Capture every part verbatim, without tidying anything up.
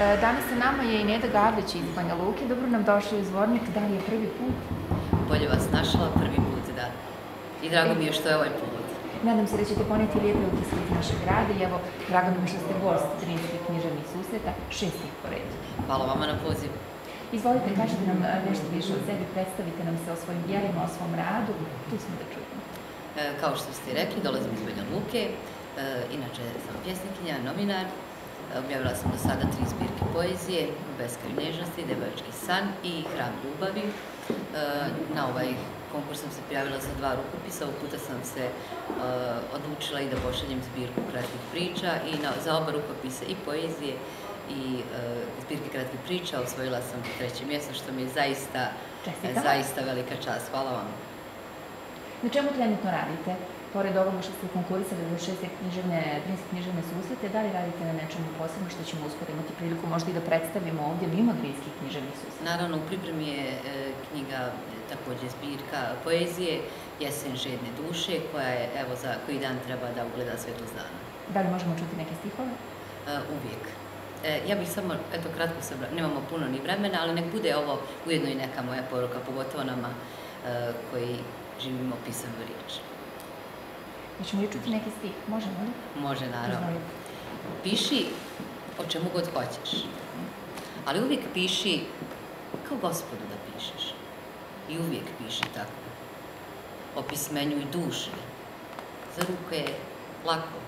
Danas sa nama je i Neda Gavrić iz Banja Luke. Dobro nam došli u Zvornik. Da li je prvi put? Bolje vas našla, prvi put, da. I drago mi je što je ovaj put. Nadam se da ćete poneti lijepe utiske iz našeg grada i evo, drago mi je što ste gost Drinskih književnih susreta, šestih po redu. Hvala vama na pozivu. Izvolite, kažete nam nešto više o sebi, predstavite nam se o svojim djelima, o svom radu. Tu smo da čujemo. Kao što ste rekli, dolazim iz Banja Luke. Inače sam pjesnikinja, novinar. Objavila sam do sada tri zbirke poezije, Beskraj nježnosti, Devojački san i Hram ljubavi. Na ovaj konkurs sam se prijavila za dva rukopisa. Ovog puta sam se odlučila i da pošaljem zbirku kratkih priča i za oba rukopisa i poezije i zbirke kratkih priča osvojila sam treće mjesto, što mi je zaista, zaista velika čast. Hvala vam. Na čemu trenutno radite? Pored ovoga što ste konkurisali za šeste Drinske književne susrete, da li radite na nečemu posebno što ćemo uskoro imati priliku možda i da predstavimo ovdje mimo Drinskih književnih susreta? Naravno, u pripremi je knjiga, također zbirka poezije, Jesen žedne duše, koja je, evo, za koji dan treba da ugleda svetlost dana. Da li možemo čuti neke stihove? Uvijek. Ja bih samo, eto, kratko se, nemamo puno ni vremena, ali nek bude ovo ujedno i neka moja poruka, pogotovo nama koji živimo pisanu riječ. Hoćemo li čuti neki stih? Možemo li? Može, naravno. Piši o čemu god hoćeš, ali uvijek piši kao Gospodu da pišeš. I uvijek piši tako. Opismenjuj duše. Za ruke je lako.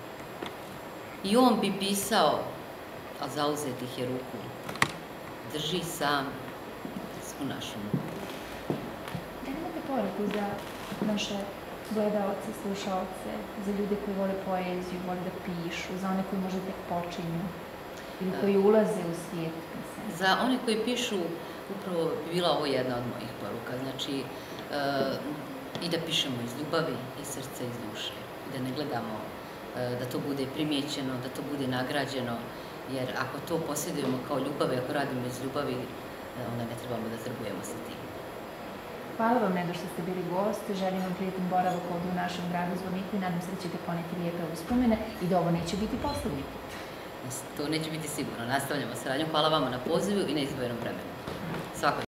I on bi pisao, a zauzetih je ruku. Drži sam svu našu muku. Da li imate poruku za naše gledaoce, slušaoce, za ljude koji vole poeziju, vole da pišu, za one koji možda tek počinju ili koji ulaze u svijet pisanja? Za one koji pišu, upravo bi bila ovo jedna od mojih poruka. Znači, i da pišemo iz ljubavi, iz srca, iz duše. I da ne gledamo da to bude primijećeno, da to bude nagrađeno, jer ako to posjedujemo kao ljubav i ako radimo iz ljubavi, onda ne trebamo da trgujemo sa tim. Hvala vam, Nedo, što ste bili gost. Želim vam prijatan boravak ovdje u našem gradu Zvorniku i nadam se da ćete poneti lijepe uspomene i da ovo neće biti poslednji put. To neće biti sigurno. Nastavljamo saradnju. Hvala vama na pozivu i na izdvojenom vremenu. Svako